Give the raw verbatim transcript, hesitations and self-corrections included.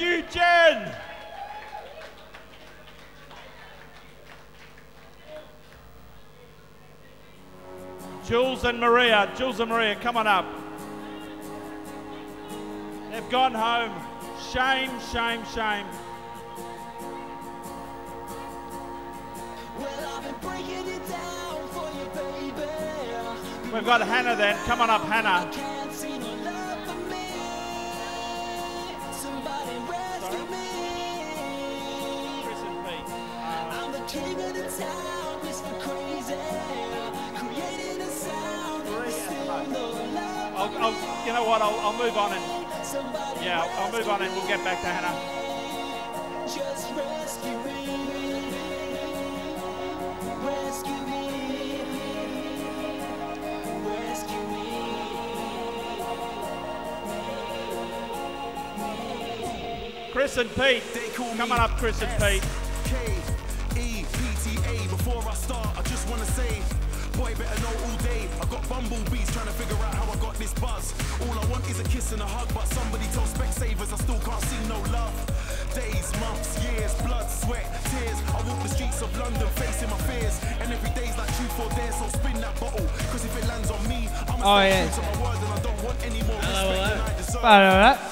you, Jen. Jules and Maria, Jules and Maria, come on up. They've gone home. Shame, shame, shame. Well, I've been breaking it down for you, baby. We've got Hannah then. Come on up, Hannah. Can't see no love for me. Somebody rescue me. Chris and Pete. I'm the king of the town, Mister Crazy. Creating a sound. Still no love. I'll, I'll, you know what? I'll, I'll move on and yeah, I'll move on and we'll get back to Hannah. Just rescue me. Rescue me. Rescue me. Chris and Pete. Come on up, Chris and Pete. K E P T A. Before I start, I just want to say, boy, better know all day. I got bumblebees trying to figure out how I got this buzz. All I want is a kiss and a hug, but somebody tells Specsavers I still can't see no love. Days, months, years, blood, sweat, tears. I walk the streets of London facing my fears, and every day's like truth or dare. So spin that bottle, cause if it lands on me, I'm Oh, yeah. to my word, and I don't want any more respect than I deserve. Hello,